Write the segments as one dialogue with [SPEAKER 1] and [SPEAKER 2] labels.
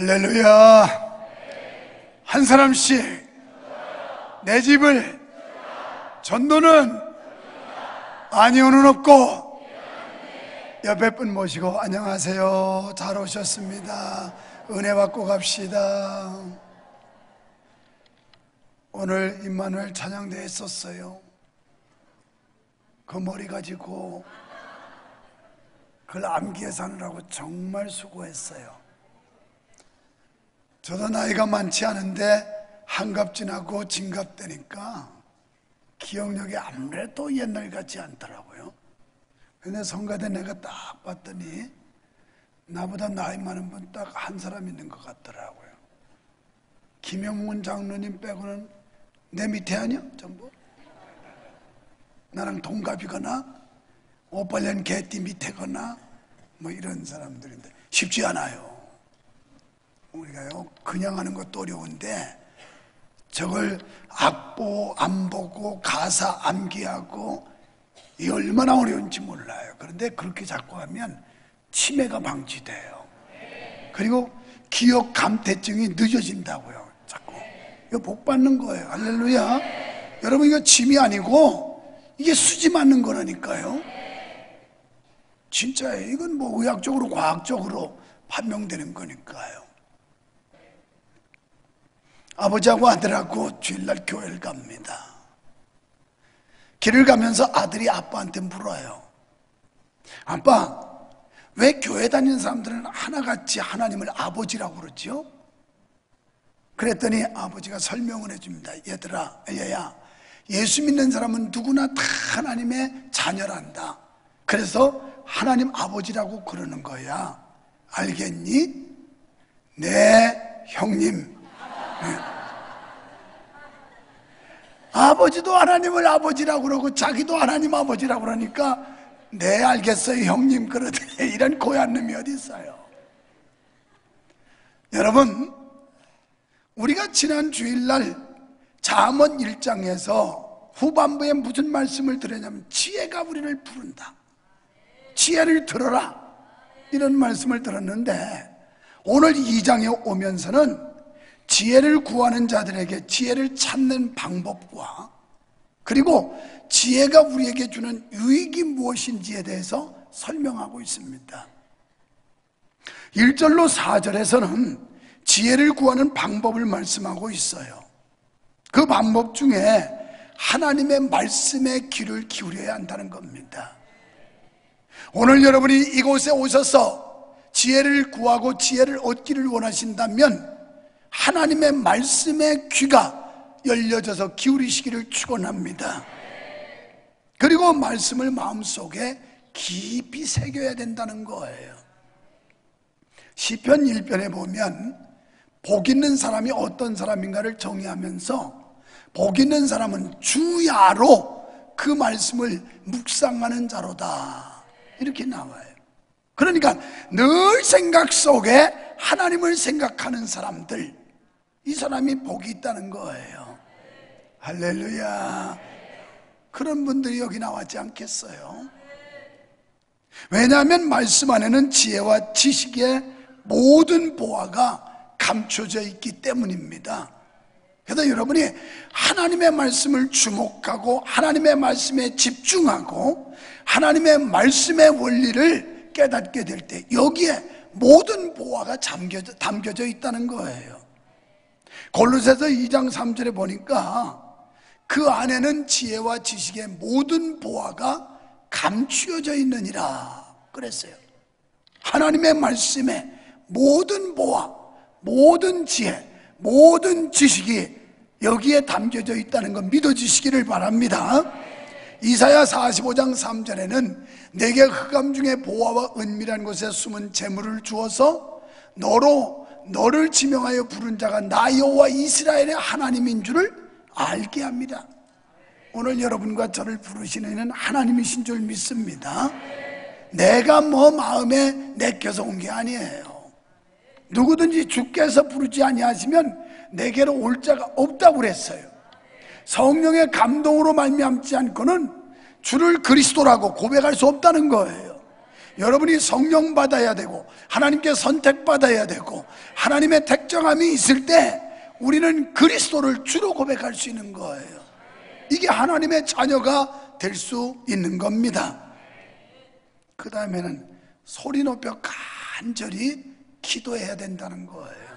[SPEAKER 1] 할렐루야. 한 사람씩 내 집을 전도는 아니오는 없고. 옆에 분 모시고 안녕하세요, 잘 오셨습니다. 은혜 받고 갑시다. 오늘 임마누엘 찬양대회 했었어요. 그 머리 가지고 그걸 암기해 사느라고 정말 수고했어요. 저도 나이가 많지 않은데 한갑 지나고 진갑 되니까 기억력이 아무래도 옛날 같지 않더라고요. 근데 성가대 내가 딱 봤더니 나보다 나이 많은 분 딱 한 사람 있는 것 같더라고요. 김영문 장로님 빼고는 내 밑에 아니야? 전부 나랑 동갑이거나 오빨년 개띠 밑에거나 뭐 이런 사람들인데 쉽지 않아요. 우리가요 그냥 하는 것도 어려운데 저걸 악보 안 보고 가사 암기하고 이게 얼마나 어려운지 몰라요. 그런데 그렇게 자꾸 하면 치매가 방치돼요. 그리고 기억 감퇴증이 늦어진다고요. 자꾸 이거 복 받는 거예요. 할렐루야. 여러분, 이거 짐이 아니고 이게 수지 맞는 거라니까요. 진짜예요. 이건 뭐 의학적으로 과학적으로 판명되는 거니까요. 아버지하고 아들하고 주일날 교회를 갑니다. 길을 가면서 아들이 아빠한테 물어요. 아빠, 왜 교회 다니는 사람들은 하나같이 하나님을 아버지라고 그러죠? 그랬더니 아버지가 설명을 해줍니다. 얘들아, 얘야, 예수 믿는 사람은 누구나 다 하나님의 자녀란다. 그래서 하나님 아버지라고 그러는 거야. 알겠니? 네, 형님. 아버지도 하나님을 아버지라고 그러고 자기도 하나님 아버지라고 그러니까 네, 알겠어요, 형님. 그러더니 이런 고얀 놈이 어디 있어요. 여러분, 우리가 지난 주일날 잠언 1장에서 후반부에 무슨 말씀을 들었냐면 지혜가 우리를 부른다, 지혜를 들어라, 이런 말씀을 들었는데 오늘 2장에 오면서는 지혜를 구하는 자들에게 지혜를 찾는 방법과 그리고 지혜가 우리에게 주는 유익이 무엇인지에 대해서 설명하고 있습니다. 1절로 4절에서는 지혜를 구하는 방법을 말씀하고 있어요. 그 방법 중에 하나님의 말씀에 귀를 기울여야 한다는 겁니다. 오늘 여러분이 이곳에 오셔서 지혜를 구하고 지혜를 얻기를 원하신다면 하나님의 말씀에 귀가 열려져서 기울이시기를 축원합니다. 그리고 말씀을 마음속에 깊이 새겨야 된다는 거예요. 시편 1편에 보면 복 있는 사람이 어떤 사람인가를 정의하면서 복 있는 사람은 주야로 그 말씀을 묵상하는 자로다, 이렇게 나와요. 그러니까 늘 생각 속에 하나님을 생각하는 사람들, 이 사람이 복이 있다는 거예요. 할렐루야. 그런 분들이 여기 나왔지 않겠어요? 왜냐하면 말씀 안에는 지혜와 지식의 모든 보화가 감춰져 있기 때문입니다. 그래서 여러분이 하나님의 말씀을 주목하고 하나님의 말씀에 집중하고 하나님의 말씀의 원리를 깨닫게 될 때 여기에 모든 보화가 담겨져 있다는 거예요. 골로새서 2장 3절에 보니까 그 안에는 지혜와 지식의 모든 보화가 감추어져 있느니라 그랬어요. 하나님의 말씀에 모든 보화, 모든 지혜, 모든 지식이 여기에 담겨져 있다는 것 믿어주시기를 바랍니다. 이사야 45장 3절에는 내게 흑암 중에 보화와 은밀한 곳에 숨은 재물을 주어서 너를 지명하여 부른 자가 나 여호와 이스라엘의 하나님인 줄을 알게 합니다. 오늘 여러분과 저를 부르시는 이는 하나님이신 줄 믿습니다. 내가 뭐 마음에 내켜서 온 게 아니에요. 누구든지 주께서 부르지 아니하시면 내게로 올 자가 없다고 그랬어요. 성령의 감동으로 말미암지 않고는 주를 그리스도라고 고백할 수 없다는 거예요. 여러분이 성령 받아야 되고 하나님께 선택받아야 되고 하나님의 택정함이 있을 때 우리는 그리스도를 주로 고백할 수 있는 거예요. 이게 하나님의 자녀가 될 수 있는 겁니다. 그 다음에는 소리 높여 간절히 기도해야 된다는 거예요.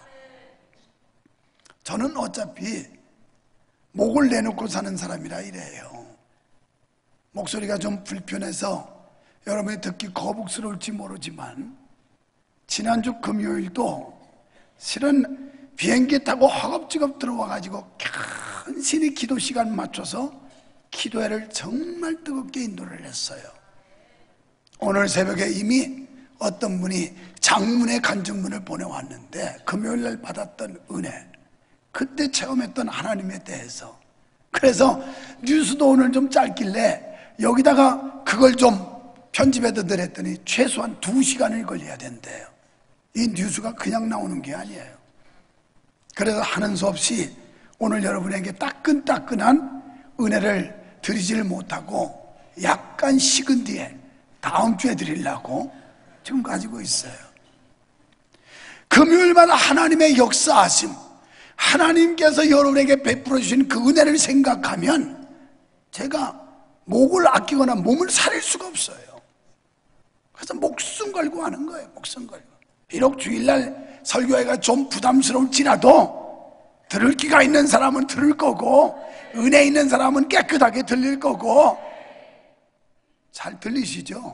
[SPEAKER 1] 저는 어차피 목을 내놓고 사는 사람이라 이래요. 목소리가 좀 불편해서 여러분이 듣기 거북스러울지 모르지만 지난주 금요일도 실은 비행기 타고 허겁지겁 들어와가지고 간신히 기도 시간 맞춰서 기도회를 정말 뜨겁게 인도를 했어요. 오늘 새벽에 이미 어떤 분이 장문의 간증문을 보내왔는데 금요일날 받았던 은혜, 그때 체험했던 하나님에 대해서, 그래서 뉴스도 오늘 좀 짧길래 여기다가 그걸 좀 편집해서 드렸더니 최소한 2시간을 걸려야 된대요. 이 뉴스가 그냥 나오는 게 아니에요. 그래서 하는 수 없이 오늘 여러분에게 따끈따끈한 은혜를 드리지를 못하고 약간 식은 뒤에 다음 주에 드리려고 지금 가지고 있어요. 금요일마다 하나님의 역사하심, 하나님께서 여러분에게 베풀어 주신 그 은혜를 생각하면 제가 목을 아끼거나 몸을 사릴 수가 없어요. 그래서 목숨 걸고 하는 거예요. 목숨 걸고. 비록 주일날 설교회가 좀 부담스러울지라도 들을 기가 있는 사람은 들을 거고 은혜 있는 사람은 깨끗하게 들릴 거고. 잘 들리시죠?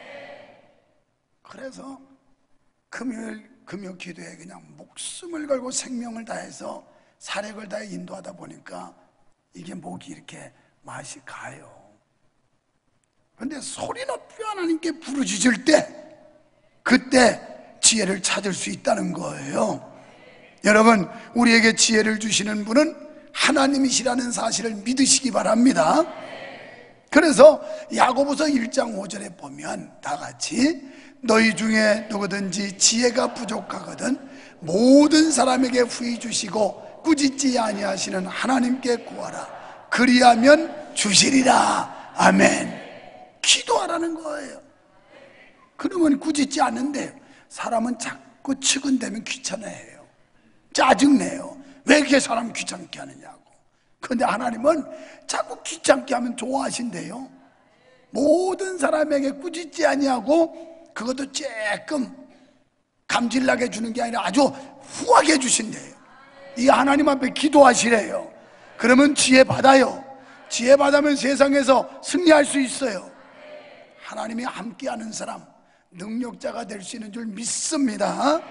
[SPEAKER 1] 그래서 금요 기도에 그냥 목숨을 걸고 생명을 다해서 사력을 다해 인도하다 보니까 이게 목이 이렇게 맛이 가요. 그런데 소리 높여 하나님께 부르짖을 때 그때 지혜를 찾을 수 있다는 거예요. 여러분, 우리에게 지혜를 주시는 분은 하나님이시라는 사실을 믿으시기 바랍니다. 그래서 야고보서 1장 5절에 보면 다 같이 너희 중에 누구든지 지혜가 부족하거든 모든 사람에게 후히 주시고 꾸짖지 아니하시는 하나님께 구하라. 그리하면 주시리라. 아멘. 기도하라는 거예요. 그러면 꾸짖지 않는데 사람은 자꾸 측은되면 귀찮아해요. 짜증내요. 왜 이렇게 사람 귀찮게 하느냐고. 그런데 하나님은 자꾸 귀찮게 하면 좋아하신대요. 모든 사람에게 꾸짖지 아니하고 그것도 조금 감질나게 주는 게 아니라 아주 후하게 주신대요. 이 하나님 앞에 기도하시래요. 그러면 지혜 받아요. 지혜 받으면 세상에서 승리할 수 있어요. 하나님이 함께하는 사람, 능력자가 될 수 있는 줄 믿습니다.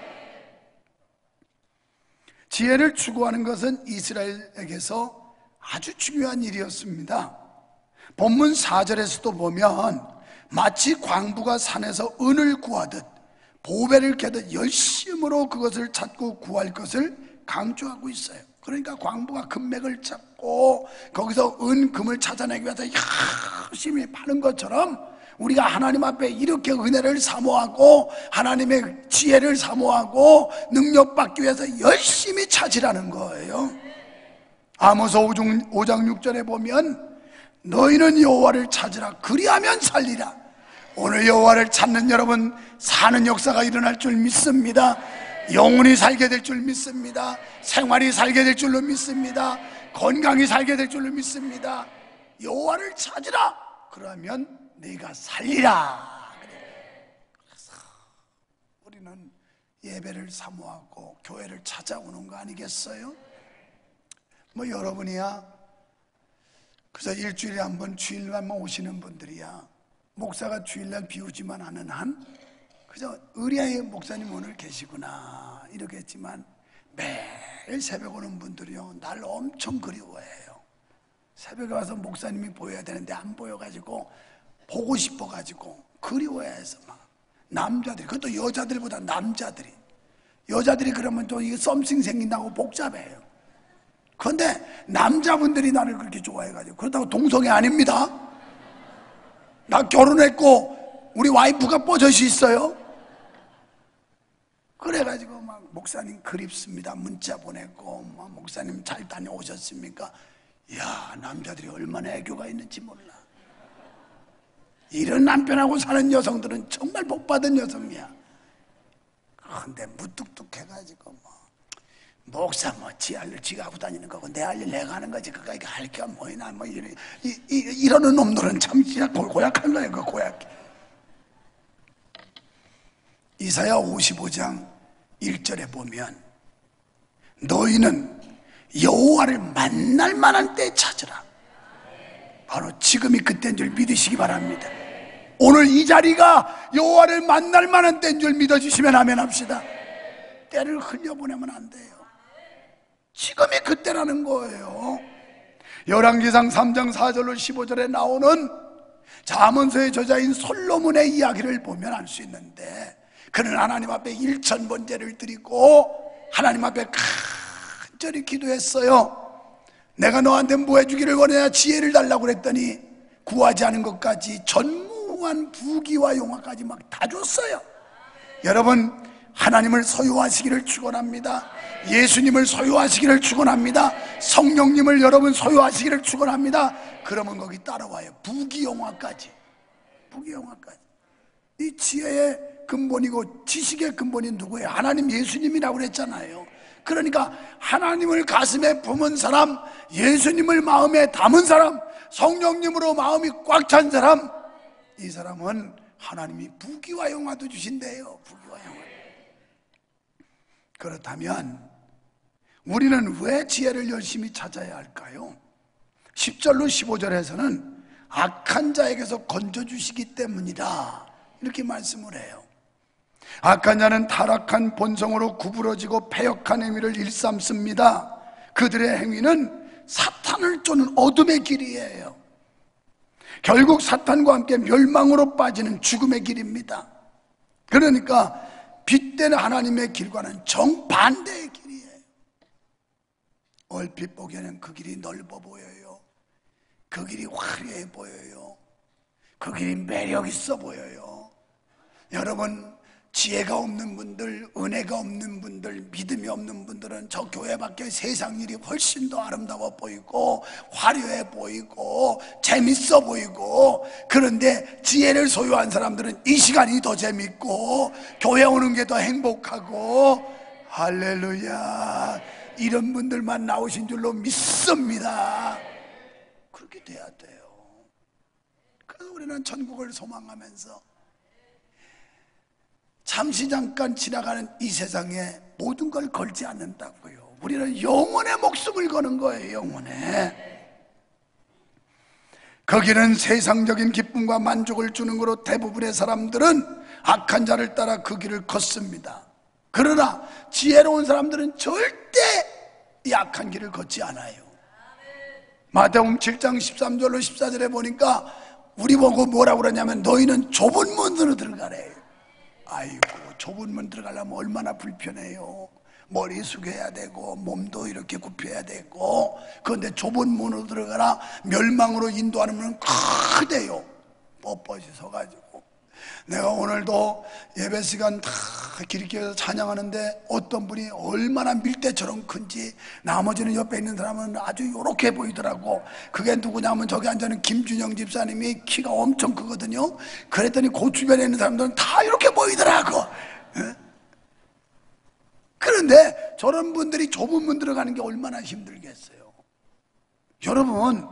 [SPEAKER 1] 지혜를 추구하는 것은 이스라엘에게서 아주 중요한 일이었습니다. 본문 4절에서도 보면 마치 광부가 산에서 은을 구하듯 보배를 캐듯 열심으로 그것을 찾고 구할 것을 강조하고 있어요. 그러니까 광부가 금맥을 찾고 거기서 금을 찾아내기 위해서 열심히 파는 것처럼 우리가 하나님 앞에 이렇게 은혜를 사모하고 하나님의 지혜를 사모하고 능력받기 위해서 열심히 찾으라는 거예요. 아모스 5장 6절에 보면 너희는 여호와를 찾으라. 그리하면 살리라. 오늘 여호와를 찾는 여러분 사는 역사가 일어날 줄 믿습니다. 영혼이 살게 될 줄 믿습니다. 생활이 살게 될 줄로 믿습니다. 건강히 살게 될 줄로 믿습니다. 여호와를 찾으라. 그러면 네가 살리라. 그래서 우리는 예배를 사모하고 교회를 찾아오는 거 아니겠어요? 뭐 여러분이야 그래서 일주일에 한 번 주일날만 오시는 분들이야 목사가 주일날 비우지만 않은 한 그저 의리의 목사님 오늘 계시구나 이렇게 했지만 매일 새벽 오는 분들이요 날 엄청 그리워해요. 새벽에 와서 목사님이 보여야 되는데 안 보여가지고 보고 싶어가지고 그리워해서 막 남자들이 그것도 여자들보다 여자들이 그러면 또 이게 썸씽 생긴다고 복잡해요. 그런데 남자분들이 나를 그렇게 좋아해가지고 그렇다고 동성애 아닙니다. 나 결혼했고 우리 와이프가 버젓이 있어요. 그래가지고 막 목사님 그립습니다 문자 보냈고 막 목사님 잘 다녀오셨습니까? 이야 남자들이 얼마나 애교가 있는지 몰라. 이런 남편하고 사는 여성들은 정말 복받은 여성이야. 근데 무뚝뚝해가지고 목사 지 할 일 지가 하고 다니는 거고 내 할 일 내가 하는 거지 그거 할 게 뭐이나 이러는 놈들은 참 진짜 고약한 거예요. 그 고약해. 이사야 55장 1절에 보면 너희는 여호와를 만날 만한 때 찾으라. 바로 지금이 그때인 줄 믿으시기 바랍니다. 오늘 이 자리가 여호와를 만날 만한 때인 줄 믿어주시면 아멘 합시다. 때를 흘려보내면 안 돼요. 지금이 그때라는 거예요. 열왕기상 3장 4절로 15절에 나오는 잠언서의 저자인 솔로몬의 이야기를 보면 알 수 있는데, 그는 하나님 앞에 1000번제를 드리고 하나님 앞에 간절히 기도했어요. 내가 너한테 뭐 해주기를 원하냐, 지혜를 달라고 그랬더니 구하지 않은 것까지 전무한 부귀와 용화까지 막 다 줬어요. 여러분, 하나님을 소유하시기를 축원합니다. 예수님을 소유하시기를 축원합니다. 성령님을 여러분 소유하시기를 축원합니다. 그러면 거기 따라와요. 부귀영화까지. 부귀영화까지. 이 지혜의 근본이고 지식의 근본이 누구예요? 하나님, 예수님이라고 그랬잖아요. 그러니까 하나님을 가슴에 품은 사람, 예수님을 마음에 담은 사람, 성령님으로 마음이 꽉 찬 사람, 이 사람은 하나님이 부귀와 영화도 주신대요. 부귀와 영화. 그렇다면 우리는 왜 지혜를 열심히 찾아야 할까요? 10절로 15절에서는 악한 자에게서 건져주시기 때문이다, 이렇게 말씀을 해요. 악한 자는 타락한 본성으로 구부러지고 패역한 행위를 일삼습니다. 그들의 행위는 사탄을 쫓는 어둠의 길이에요. 결국 사탄과 함께 멸망으로 빠지는 죽음의 길입니다. 그러니까 빛된 하나님의 길과는 정반대의 길이에요. 얼핏 보기에는 그 길이 넓어 보여요. 그 길이 화려해 보여요. 그 길이 매력 있어 보여요. 여러분, 지혜가 없는 분들, 은혜가 없는 분들, 믿음이 없는 분들은 저 교회 밖에 세상 일이 훨씬 더 아름다워 보이고 화려해 보이고 재밌어 보이고, 그런데 지혜를 소유한 사람들은 이 시간이 더 재밌고 교회 오는 게 더 행복하고, 할렐루야, 이런 분들만 나오신 줄로 믿습니다. 그렇게 돼야 돼요. 그래서 우리는 천국을 소망하면서 잠시 잠깐 지나가는 이 세상에 모든 걸 걸지 않는다고요. 우리는 영혼의 목숨을 거는 거예요. 영혼에. 거기는 세상적인 기쁨과 만족을 주는 거로 대부분의 사람들은 악한 자를 따라 그 길을 걷습니다. 그러나 지혜로운 사람들은 절대 이 악한 길을 걷지 않아요. 마태복음 7장 13절로 14절에 보니까 우리 보고 뭐라고 그러냐면 너희는 좁은 문으로 들어가래요. 아이고, 좁은 문 들어가려면 얼마나 불편해요. 머리 숙여야 되고 몸도 이렇게 굽혀야 되고. 그런데 좁은 문으로 들어가라, 멸망으로 인도하는 문은 크대요. 뻣뻣이 서가지고. 내가 오늘도 예배 시간 다 기리켜서 찬양하는데 어떤 분이 얼마나 밀대처럼 큰지, 나머지는 옆에 있는 사람은 아주 요렇게 보이더라고. 그게 누구냐면 저기 앉아있는 김준영 집사님이 키가 엄청 크거든요. 그랬더니 그 주변에 있는 사람들은 다 이렇게 보이더라고. 그런데 저런 분들이 좁은 문 들어가는 게 얼마나 힘들겠어요. 여러분,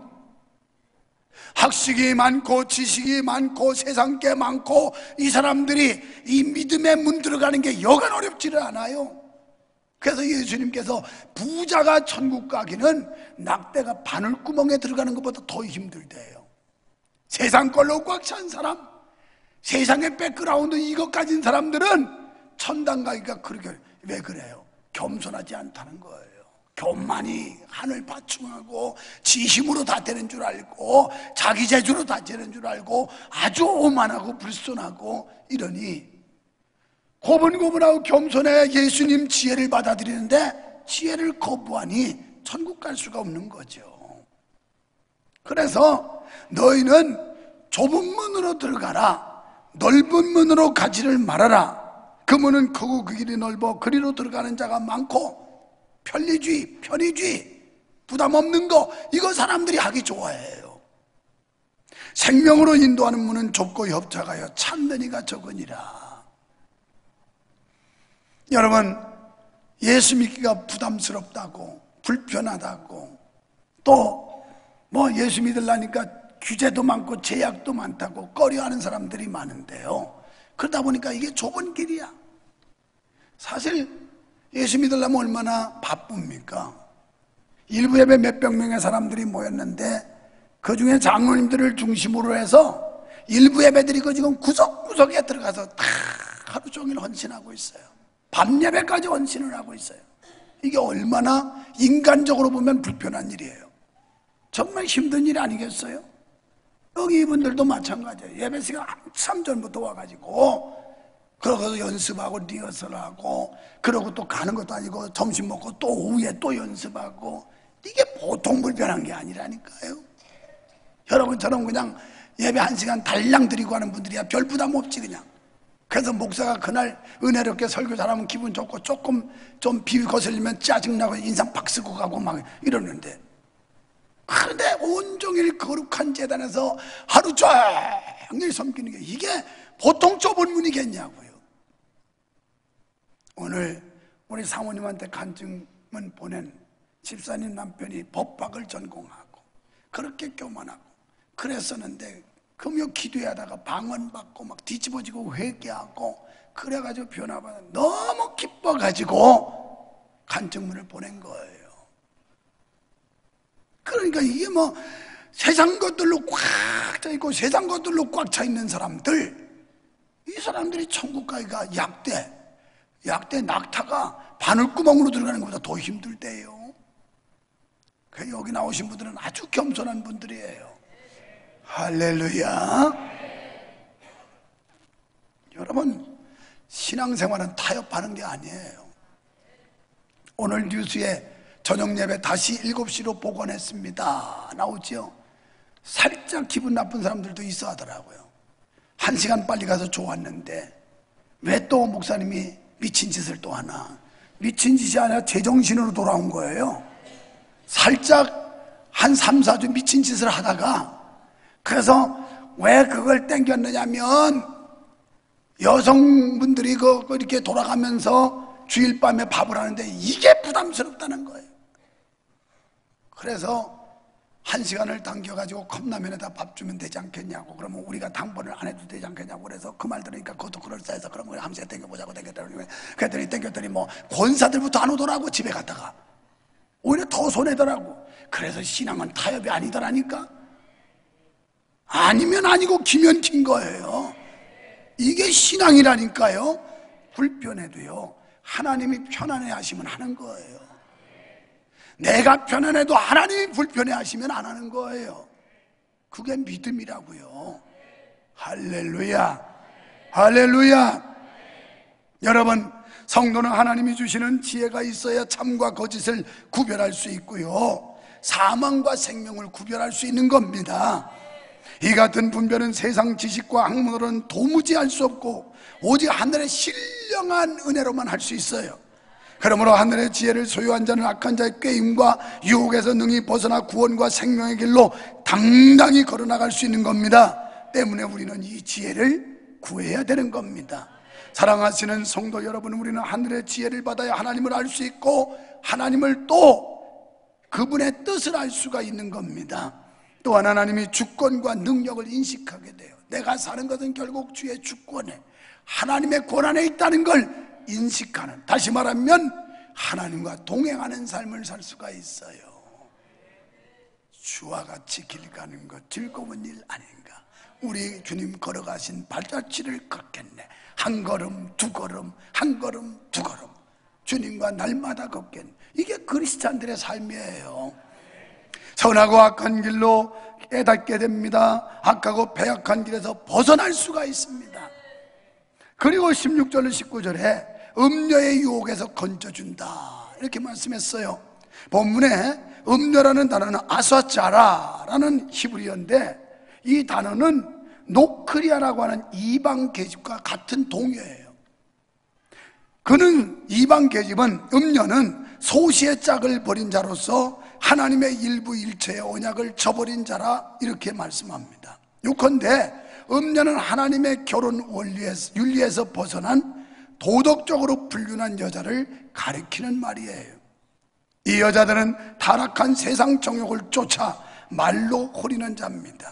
[SPEAKER 1] 학식이 많고 지식이 많고 세상계 많고 이 사람들이 이 믿음의 문 들어가는 게 여간 어렵지를 않아요. 그래서 예수님께서 부자가 천국 가기는 낙대가 바늘구멍에 들어가는 것보다 더 힘들대요. 세상 걸로 꽉 찬 사람, 세상의 백그라운드 이것 가진 사람들은 천당 가기가 그렇게, 왜 그래요? 겸손하지 않다는 거예요. 교만이 하늘 파충하고 지 힘으로 다 되는 줄 알고 자기 재주로 다 되는 줄 알고 아주 오만하고 불손하고 이러니 고분고분하고 겸손해야 예수님 지혜를 받아들이는데 지혜를 거부하니 천국 갈 수가 없는 거죠. 그래서 너희는 좁은 문으로 들어가라, 넓은 문으로 가지를 말아라. 그 문은 크고 그 길이 넓어 그리로 들어가는 자가 많고 편리주의, 편의주의, 부담 없는 거, 이거 사람들이 하기 좋아해요. 생명으로 인도하는 문은 좁고 협착하여 찾는 이가 적으니라. 여러분, 예수 믿기가 부담스럽다고, 불편하다고, 또 뭐 예수 믿으려니까 규제도 많고 제약도 많다고 꺼려하는 사람들이 많은데요, 그러다 보니까 이게 좁은 길이야. 사실 예수 믿으려면 얼마나 바쁩니까? 일부 예배 몇백 명의 사람들이 모였는데 그 중에 장로님들을 중심으로 해서 일부 예배들이 그 지금 구석구석에 들어가서 다 하루 종일 헌신하고 있어요. 밤 예배까지 헌신을 하고 있어요. 이게 얼마나 인간적으로 보면 불편한 일이에요. 정말 힘든 일 아니겠어요? 여기 이분들도 마찬가지예요. 예배 시간 한참 전부터 와가지고 그러고서 연습하고 리허설하고, 그러고 또 가는 것도 아니고 점심 먹고 또 오후에 또 연습하고, 이게 보통 불편한 게 아니라니까요. 여러분처럼 그냥 예배 1시간 달랑 드리고 하는 분들이야 별 부담 없지 그냥. 그래서 목사가 그날 은혜롭게 설교 잘하면 기분 좋고, 조금 좀 비위 거슬리면 짜증나고 인상 팍 쓰고 가고 막 이러는데, 그런데 온종일 거룩한 재단에서 하루 종일 섬기는 게 이게 보통 좁은 문이겠냐고요. 오늘 우리 사모님한테 간증문 보낸 집사님 남편이 법학을 전공하고 그렇게 교만하고 그랬었는데, 금요 기도하다가 방언받고 막 뒤집어지고 회개하고 그래가지고 변화받아 너무 기뻐가지고 간증문을 보낸 거예요. 그러니까 이게 뭐 세상 것들로 꽉 차 있고 세상 것들로 꽉 차 있는 사람들, 이 사람들이 천국 가기가 약대 낙타가 바늘구멍으로 들어가는 것보다 더 힘들 때예요. 그래서 여기 나오신 분들은 아주 겸손한 분들이에요. 할렐루야. 여러분, 신앙생활은 타협하는 게 아니에요. 오늘 뉴스에 저녁 예배 다시 7시로 복원했습니다 나오죠. 살짝 기분 나쁜 사람들도 있어 하더라고요. 1시간 빨리 가서 좋았는데 왜 또 목사님이 미친 짓을 또 하나. 미친 짓이 아니라 제정신으로 돌아온 거예요. 살짝 한 3, 4주 미친 짓을 하다가, 그래서 왜 그걸 땡겼느냐면 여성분들이 이렇게 돌아가면서 주일 밤에 밥을 하는데 이게 부담스럽다는 거예요. 그래서 1시간을 당겨가지고 컵라면에다 밥 주면 되지 않겠냐고, 그러면 우리가 당번을 안 해도 되지 않겠냐고, 그래서 그 말 들으니까 그것도 그럴싸해서 그럼 우리 한 시간 땡겨보자고 땡겼더니 뭐 권사들부터 안 오더라고. 집에 갔다가 오히려 더 손해더라고. 그래서 신앙은 타협이 아니더라니까. 아니면 아니고 기면 긴 거예요. 이게 신앙이라니까요. 불편해도요 하나님이 편안해 하시면 하는 거예요. 내가 편안해도 하나님이 불편해 하시면 안 하는 거예요. 그게 믿음이라고요. 할렐루야, 할렐루야. 여러분, 성도는 하나님이 주시는 지혜가 있어야 참과 거짓을 구별할 수 있고요, 사망과 생명을 구별할 수 있는 겁니다. 이 같은 분별은 세상 지식과 학문으로는 도무지 할 수 없고 오직 하늘의 신령한 은혜로만 할 수 있어요. 그러므로 하늘의 지혜를 소유한 자는 악한 자의 꾀임과 유혹에서 능히 벗어나 구원과 생명의 길로 당당히 걸어나갈 수 있는 겁니다. 때문에 우리는 이 지혜를 구해야 되는 겁니다. 사랑하시는 성도 여러분, 우리는 하늘의 지혜를 받아야 하나님을 알 수 있고 하나님을 또 그분의 뜻을 알 수가 있는 겁니다. 또한 하나님이 주권과 능력을 인식하게 돼요. 내가 사는 것은 결국 주의 주권에, 하나님의 권한에 있다는 걸 인식하는, 다시 말하면 하나님과 동행하는 삶을 살 수가 있어요. 주와 같이 길 가는 것 즐거운 일 아닌가. 우리 주님 걸어가신 발자취를 걷겠네. 한 걸음 두 걸음, 한 걸음 두 걸음 주님과 날마다 걷겠네. 이게 그리스찬들의 삶이에요. 선하고 악한 길로 깨닫게 됩니다. 악하고 배악한 길에서 벗어날 수가 있습니다. 그리고 16절로 19절에 음녀의 유혹에서 건져준다 이렇게 말씀했어요. 본문에 음녀라는 단어는 아사자라라는 히브리어인데, 이 단어는 노크리아라고 하는 이방 계집과 같은 동요예요. 그는, 이방 계집은, 음녀는 소시의 짝을 버린 자로서 하나님의 일부 일체의 언약을 저버린 자라 이렇게 말씀합니다. 요컨대 음녀는 하나님의 결혼 윤리에서 벗어난 도덕적으로 불륜한 여자를 가리키는 말이에요. 이 여자들은 타락한 세상 정욕을 쫓아 말로 호리는 자입니다.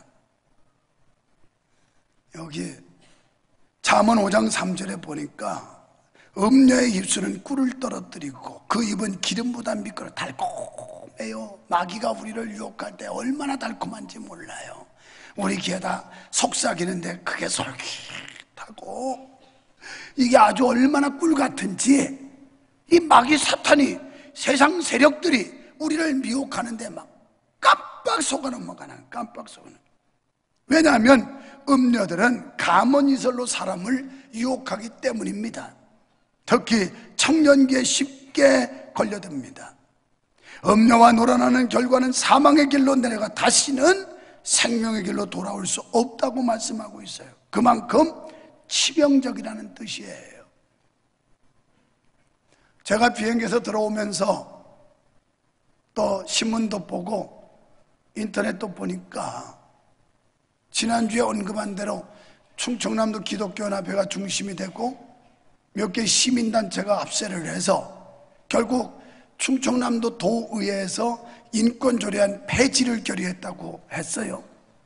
[SPEAKER 1] 여기 잠언 5장 3절에 보니까 음녀의 입술은 꿀을 떨어뜨리고 그 입은 기름보다 미끄러 달콤해요. 마귀가 우리를 유혹할 때 얼마나 달콤한지 몰라요. 우리 귀에다 속삭이는데 그게 솔깃하고 이게 아주 얼마나 꿀 같은지 이 마귀 사탄이 세상 세력들이 우리를 미혹하는데 막 깜빡 속아 넘어가는 깜빡 속아 넘어가는. 왜냐하면 음녀들은 감언이설로 사람을 유혹하기 때문입니다. 특히 청년기에 쉽게 걸려듭니다. 음녀와 놀아나는 결과는 사망의 길로 내려가 다시는 생명의 길로 돌아올 수 없다고 말씀하고 있어요. 그만큼 치명적이라는 뜻이에요. 제가 비행기에서 들어오면서 또 신문도 보고 인터넷도 보니까 지난주에 언급한 대로 충청남도 기독교연합회가 중심이 되고 몇 개 시민단체가 합세를 해서 결국 충청남도 도의회에서 인권조례안 폐지를 결의했다고 했어요.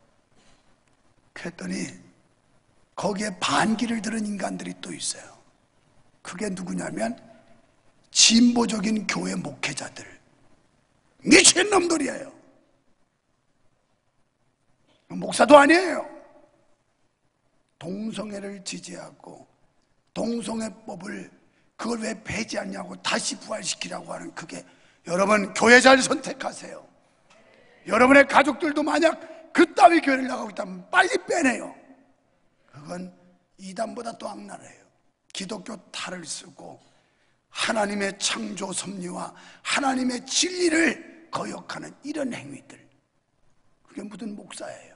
[SPEAKER 1] 그랬더니 거기에 반기를 들은 인간들이 또 있어요. 그게 누구냐면 진보적인 교회 목회자들, 미친놈들이에요. 목사도 아니에요. 동성애를 지지하고 동성애법을 그걸 왜 폐지하냐고 다시 부활시키라고 하는 그게, 여러분 교회 잘 선택하세요. 여러분의 가족들도 만약 그따위 교회를 나가고 있다면 빨리 빼내요. 그건 이단보다 또 악랄해요. 기독교 탈을 쓰고 하나님의 창조 섭리와 하나님의 진리를 거역하는 이런 행위들, 그게 무슨 목사예요?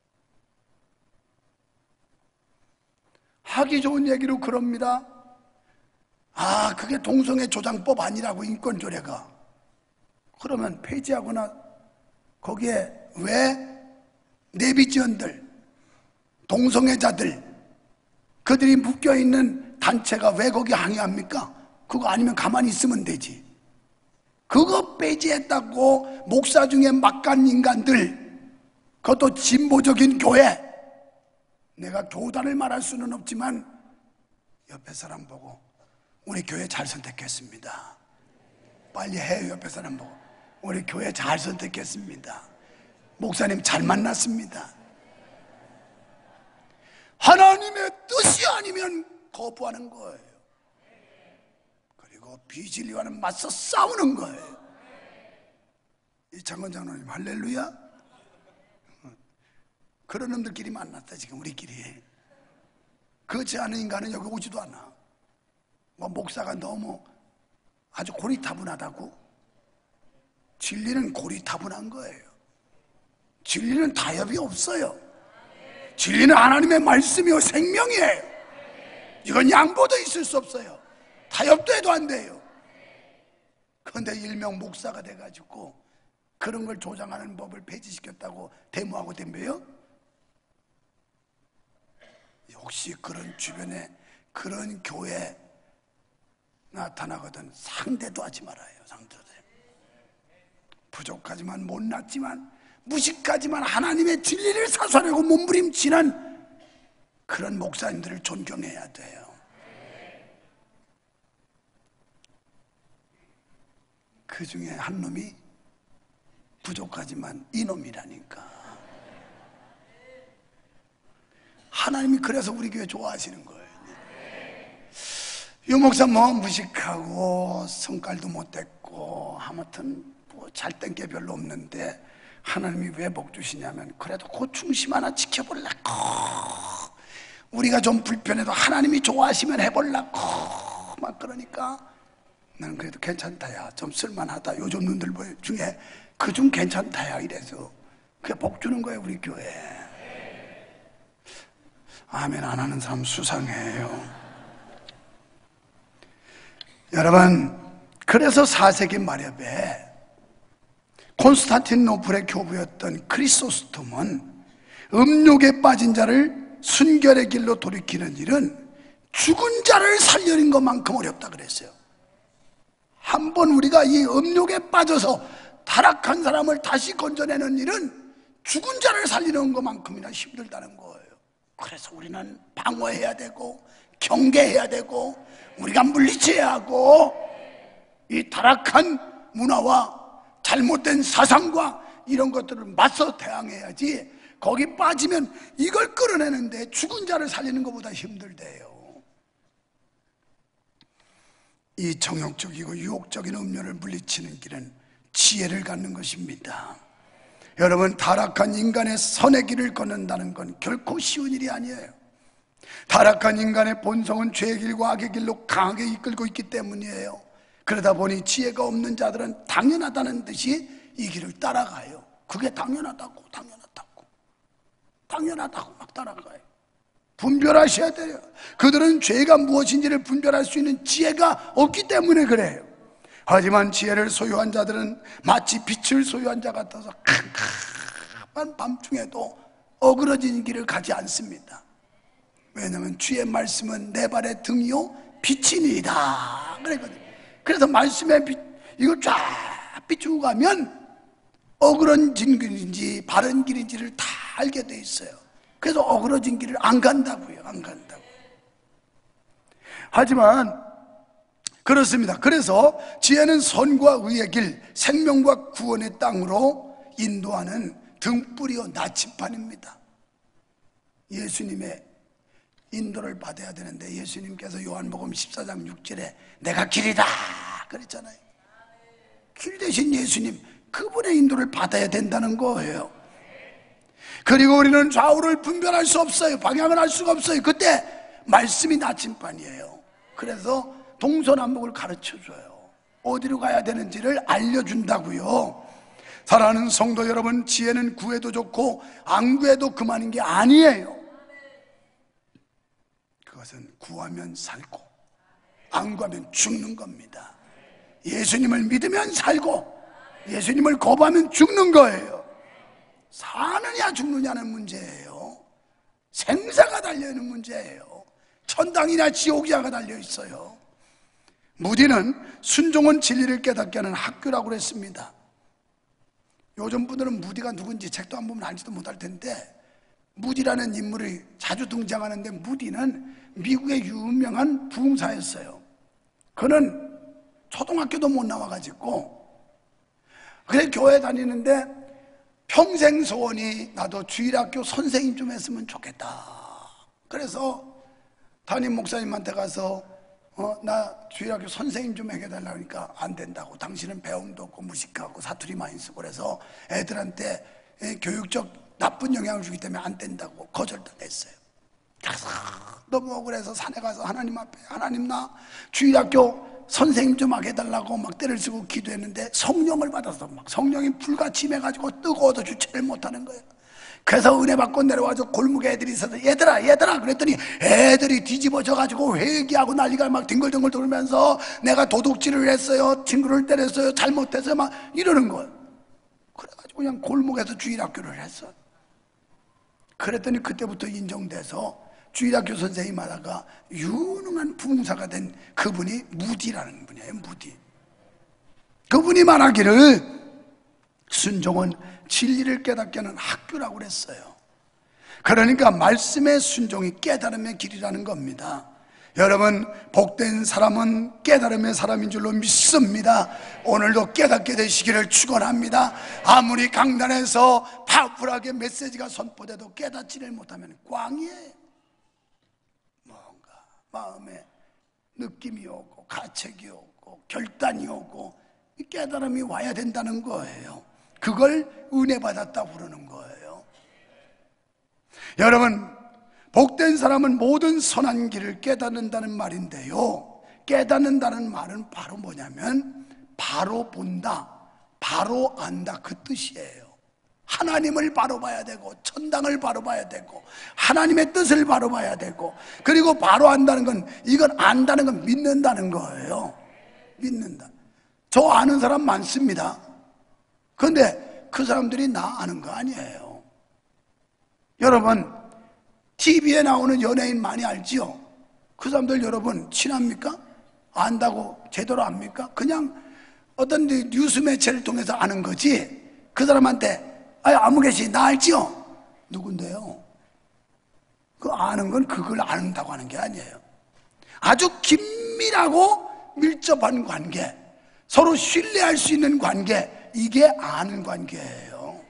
[SPEAKER 1] 하기 좋은 얘기로 그럽니다. 아, 그게 동성애 조장법 아니라고 인권조례가. 그러면 폐지하거나 거기에 왜 내비지원들, 동성애자들, 그들이 묶여있는 단체가 왜 거기 항의합니까? 그거 아니면 가만히 있으면 되지. 그거 폐지했다고 목사 중에 막간 인간들, 그것도 진보적인 교회, 내가 교단을 말할 수는 없지만 옆에 사람 보고 우리 교회 잘 선택했습니다. 빨리 해요. 옆에 사람 보고 우리 교회 잘 선택했습니다. 목사님 잘 만났습니다. 하나님의 뜻이 아니면 거부하는 거예요. 그리고 비진리와는 맞서 싸우는 거예요. 이창건 장로님 할렐루야. 그런 놈들끼리 만났다 지금 우리끼리. 그렇지 않은 인간은 여기 오지도 않아. 뭐 목사가 너무 아주 고리타분하다고? 진리는 고리타분한 거예요. 진리는 타협이 없어요. 진리는 하나님의 말씀이요 생명이에요. 이건 양보도 있을 수 없어요. 타협도 해도 안 돼요. 그런데 일명 목사가 돼가지고 그런 걸 조장하는 법을 폐지시켰다고 데모하고 덤벼요? 혹시 그런 주변에 그런 교회 나타나거든 상대도 하지 말아요. 상대도. 부족하지만 못났지만 무식하지만 하나님의 진리를 사수하려고 몸부림치는 그런 목사님들을 존경해야 돼요. 그 중에 한 놈이 부족하지만 이놈이라니까. 하나님이 그래서 우리 교회 좋아하시는 거예요. 유 목사 뭐 무식하고 성깔도 못됐고 아무튼 뭐 잘된 게 별로 없는데 하나님이 왜 복 주시냐면 그래도 그 중심 하나 지켜보려고, 우리가 좀 불편해도 하나님이 좋아하시면 해보려고 막 그러니까 나는 그래도 괜찮다야, 좀 쓸만하다, 요즘 놈들 중에 그중 괜찮다야 이래서 그게 복 주는 거예요 우리 교회. 아멘 안 하는 사람 수상해요. 여러분, 그래서 4세기 말엽에 콘스탄티노플의 교부였던 크리소스톰은 음욕에 빠진 자를 순결의 길로 돌이키는 일은 죽은 자를 살리는 것만큼 어렵다 그랬어요. 한번 우리가 이 음욕에 빠져서 타락한 사람을 다시 건져내는 일은 죽은 자를 살리는 것만큼이나 힘들다는 거예요. 그래서 우리는 방어해야 되고 경계해야 되고 우리가 물리쳐야 하고 이 타락한 문화와 잘못된 사상과 이런 것들을 맞서 대항해야지. 거기 빠지면 이걸 끌어내는데 죽은 자를 살리는 것보다 힘들대요. 이 정욕적이고 유혹적인 음료를 물리치는 길은 지혜를 갖는 것입니다. 여러분, 타락한 인간의 선의 길을 걷는다는 건 결코 쉬운 일이 아니에요. 타락한 인간의 본성은 죄의 길과 악의 길로 강하게 이끌고 있기 때문이에요. 그러다 보니 지혜가 없는 자들은 당연하다는 듯이 이 길을 따라가요. 그게 당연하다고 막 따라가요. 분별하셔야 돼요. 그들은 죄가 무엇인지를 분별할 수 있는 지혜가 없기 때문에 그래요. 하지만 지혜를 소유한 자들은 마치 빛을 소유한 자 같아서 캄캄한 밤중에도 어그러진 길을 가지 않습니다. 왜냐하면 주의 말씀은 내 발의 등이요 빛이니이다 그랬거든요. 그래서 말씀의 빛, 이거 쫙 비추고 가면 어그러진 길인지 바른 길인지를 다 알게 돼 있어요. 그래서 어그러진 길을 안 간다고요. 안 간다고. 하지만 그렇습니다. 그래서 지혜는 선과 의의 길, 생명과 구원의 땅으로 인도하는 등불이요 나침반입니다. 예수님의 인도를 받아야 되는데 예수님께서 요한복음 14장 6절에 내가 길이다 그랬잖아요. 길 대신 예수님, 그분의 인도를 받아야 된다는 거예요. 그리고 우리는 좌우를 분별할 수 없어요. 방향을 알 수가 없어요. 그때 말씀이 나침반이에요. 그래서 동서남북을 가르쳐줘요. 어디로 가야 되는지를 알려준다고요. 사랑하는 성도 여러분, 지혜는 구해도 좋고 안 구해도 그만인 게 아니에요. 그것은 구하면 살고 안 구하면 죽는 겁니다. 예수님을 믿으면 살고 예수님을 거부하면 죽는 거예요. 사느냐 죽느냐는 문제예요. 생사가 달려있는 문제예요. 천당이냐 지옥이냐가 달려있어요. 무디는 순종은 진리를 깨닫게 하는 학교라고 그랬습니다. 요즘 분들은 무디가 누군지 책도 안 보면 알지도 못할 텐데, 무디라는 인물이 자주 등장하는데, 무디는 미국의 유명한 부흥사였어요. 그는 초등학교도 못 나와가지고 그래 교회 다니는데 평생 소원이 나도 주일학교 선생님 좀 했으면 좋겠다. 그래서 담임 목사님한테 가서 나 주일학교 선생님 좀 해달라고 하니까 안 된다고. 당신은 배움도 없고 무식하고 사투리 많이 쓰고 그래서 애들한테 교육적 나쁜 영향을 주기 때문에 안 된다고 거절당했어요. 그래서 너무 억울해서 산에 가서 하나님 앞에, 하나님 나 주일학교 선생님 좀 하게 해달라고 막 때를 쓰고 기도했는데 성령을 받아서 막 성령이 불같이 임해가지고 뜨거워도 주체를 못하는 거예요. 그래서 은혜 받고 내려와서 골목에 애들이 있어서 얘들아 그랬더니 애들이 뒤집어져가지고 회개하고 난리가 막 뒹굴뒹굴 돌면서 내가 도둑질을 했어요, 친구를 때렸어요, 잘못했어요 막 이러는 거예요. 그래가지고 그냥 골목에서 주일학교를 했어. 그랬더니 그때부터 인정돼서 주일학교 선생님 하다가 유능한 부흥사가 된 그분이 무디라는 분이에요. 무디. 그분이 말하기를 순종은 진리를 깨닫게 하는 학교라고 그랬어요. 그러니까 말씀의 순종이 깨달음의 길이라는 겁니다. 여러분, 복된 사람은 깨달음의 사람인 줄로 믿습니다. 오늘도 깨닫게 되시기를 축원합니다. 아무리 강단에서 파워풀하게 메시지가 선포돼도 깨닫지를 못하면 꽝이에요. 뭔가 마음에 느낌이 오고 가책이 오고 결단이 오고 깨달음이 와야 된다는 거예요. 그걸 은혜 받았다 부르는 거예요. 여러분, 복된 사람은 모든 선한 길을 깨닫는다는 말인데요, 깨닫는다는 말은 바로 뭐냐면 바로 본다, 바로 안다, 그 뜻이에요. 하나님을 바로 봐야 되고 천당을 바로 봐야 되고 하나님의 뜻을 바로 봐야 되고, 그리고 바로 안다는 건, 이건 안다는 건 믿는다는 거예요. 믿는다. 저 아는 사람 많습니다. 그런데 그 사람들이 나 아는 거 아니에요. 여러분, TV에 나오는 연예인 많이 알지요? 그 사람들 여러분 친합니까? 안다고 제대로 압니까? 그냥 어떤 뉴스 매체를 통해서 아는 거지, 그 사람한테 아무개씨 나 알지요? 누군데요? 그 아는 건 그걸 안다고 하는 게 아니에요. 아주 긴밀하고 밀접한 관계, 서로 신뢰할 수 있는 관계, 이게 아는 관계예요.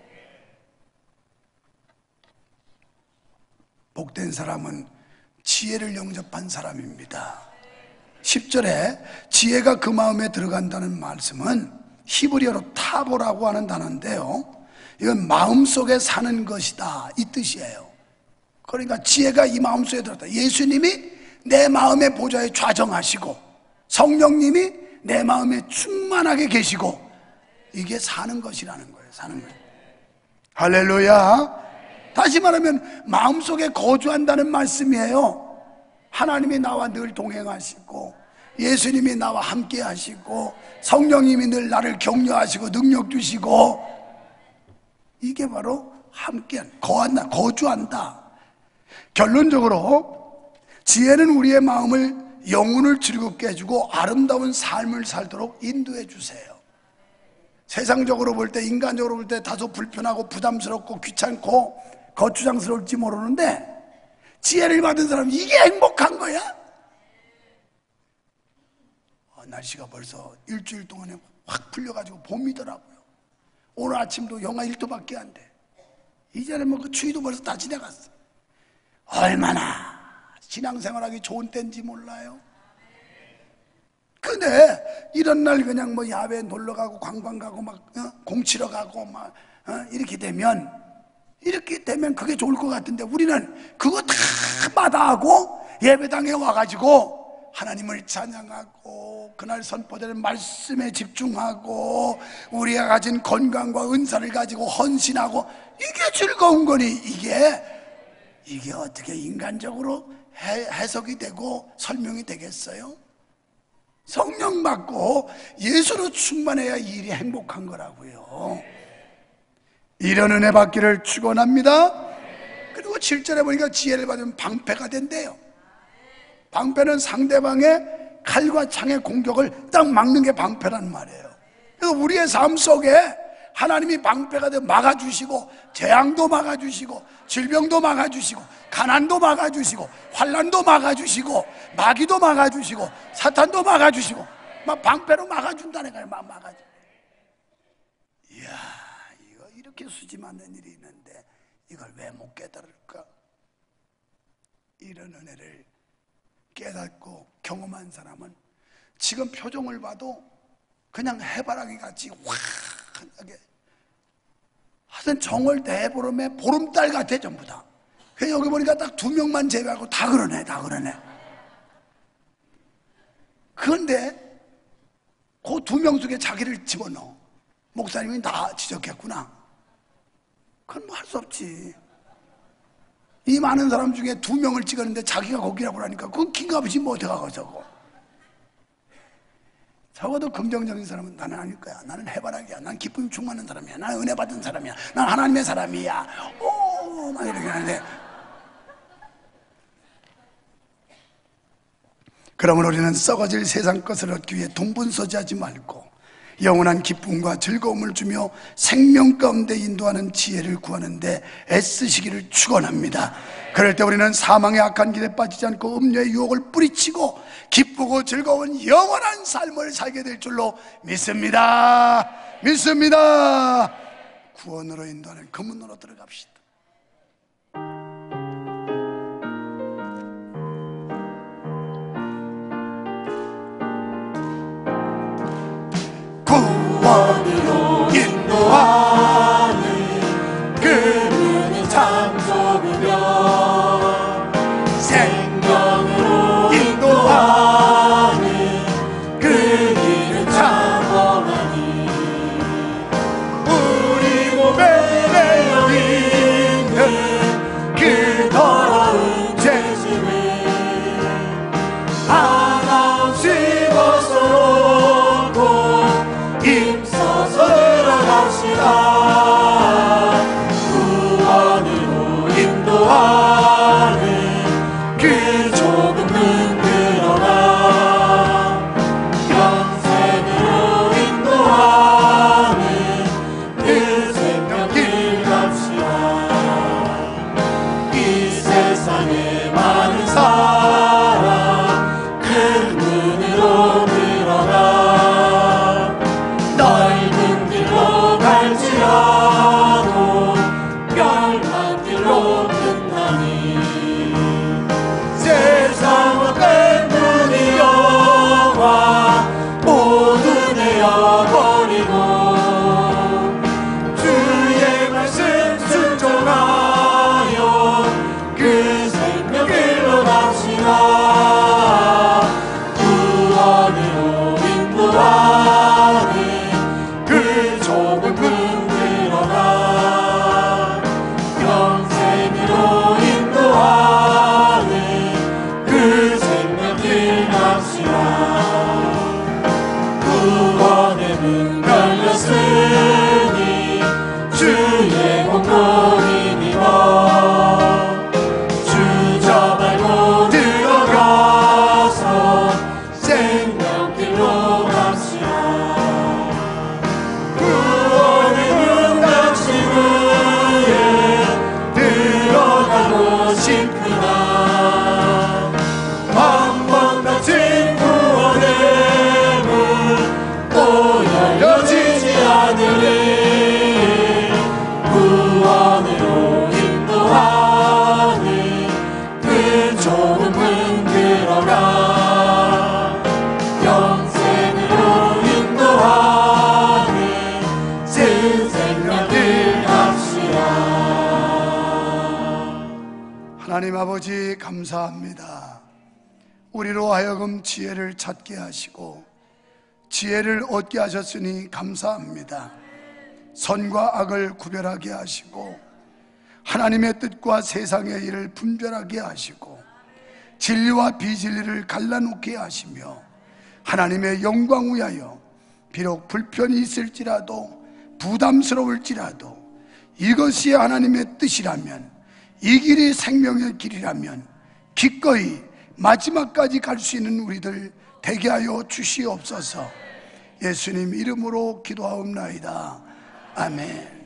[SPEAKER 1] 복된 사람은 지혜를 영접한 사람입니다. 10절에 지혜가 그 마음에 들어간다는 말씀은 히브리어로 타보라고 하는 단어인데요, 이건 마음속에 사는 것이다 이 뜻이에요. 그러니까 지혜가 이 마음속에 들었다. 예수님이 내 마음의 보좌에 좌정하시고 성령님이 내 마음에 충만하게 계시고, 이게 사는 것이라는 거예요. 사는 것. 할렐루야. 다시 말하면 마음속에 거주한다는 말씀이에요. 하나님이 나와 늘 동행하시고 예수님이 나와 함께 하시고 성령님이 늘 나를 격려하시고 능력 주시고, 이게 바로 함께 거한다, 거주한다. 결론적으로 지혜는 우리의 마음을, 영혼을 즐겁게 해주고 아름다운 삶을 살도록 인도해 주세요. 세상적으로 볼 때, 인간적으로 볼 때 다소 불편하고 부담스럽고 귀찮고 거추장스러울지 모르는데, 지혜를 받은 사람은 이게 행복한 거야. 날씨가 벌써 일주일 동안에 확 풀려가지고 봄이더라고요. 오늘 아침도 영하 1도밖에 안 돼. 이제는 뭐 그 추위도 벌써 다 지나갔어. 얼마나 신앙생활하기 좋은 때인지 몰라요. 근데 이런 날 그냥 뭐 야외 놀러 가고 관광 가고 막 공치러 가고 막 이렇게 되면 그게 좋을 것 같은데, 우리는 그거 다 마다하고 예배당에 와가지고 하나님을 찬양하고 그날 선포되는 말씀에 집중하고 우리가 가진 건강과 은사를 가지고 헌신하고, 이게 즐거운 거니. 이게 어떻게 인간적으로 해석이 되고 설명이 되겠어요? 성령 받고 예수로 충만해야 이 일이 행복한 거라고요. 이런 은혜 받기를 축원합니다. 그리고 7절에 보니까 지혜를 받으면 방패가 된대요. 방패는 상대방의 칼과 창의 공격을 딱 막는 게 방패란 말이에요. 그래서 우리의 삶 속에 하나님이 방패가 되어 막아주시고, 재앙도 막아주시고, 질병도 막아주시고, 가난도 막아주시고, 환난도 막아주시고, 마귀도 막아주시고, 사탄도 막아주시고, 막 방패로 막아준다니까요. 막 막아줘. 이야, 이거 이렇게 수지 맞는 일이 있는데 이걸 왜 못 깨달을까? 이런 은혜를 깨닫고 경험한 사람은 지금 표정을 봐도 그냥 해바라기 같이 환하게, 하여튼 정월 대보름에 보름달 같아 전부 다. 그래서 여기 보니까 딱 2명만 제외하고 다 그러네. 그런데 그 2명 속에 자기를 집어넣어. 목사님이 다 지적했구나. 그건 뭐 할 수 없지. 이 많은 사람 중에 2명을 찍었는데 자기가 거기라고 그러니까 그건 긴가보지 뭐 어떡하고 저거. 적어도 긍정적인 사람은 나는 아닐 거야. 나는 해바라기야. 난 기쁨이 충만한 사람이야. 나는 은혜 받은 사람이야. 난 하나님의 사람이야. 막 이렇게 하는데, 그러면 우리는 썩어질 세상 것을 얻기 위해 동분서지하지 말고 영원한 기쁨과 즐거움을 주며 생명 가운데 인도하는 지혜를 구하는데 애쓰시기를 축원합니다. 그럴 때 우리는 사망의 악한 길에 빠지지 않고 음료의 유혹을 뿌리치고 기쁘고 즐거운 영원한 삶을 살게 될 줄로 믿습니다. 구원으로 인도하는 그 문으로 들어갑시다. 구원으로 인도하는 그 문이 참 좁으며 생명으로 인도하는 그 길은 참 험하니 우리 몸에 매여 있는 그 더러운 죄짐을 한없이 벗어놓고 힘써서 들어갑시다. 구원으로 인도 하나님 아버지 감사합니다. 우리로 하여금 지혜를 찾게 하시고 지혜를 얻게 하셨으니 감사합니다. 선과 악을 구별하게 하시고 하나님의 뜻과 세상의 일을 분별하게 하시고 진리와 비진리를 갈라놓게 하시며 하나님의 영광 위하여 비록 불편이 있을지라도 부담스러울지라도 이것이 하나님의 뜻이라면 이 길이 생명의 길이라면 기꺼이 마지막까지 갈 수 있는 우리들 되게 하여 주시옵소서. 예수님 이름으로 기도하옵나이다. 아멘.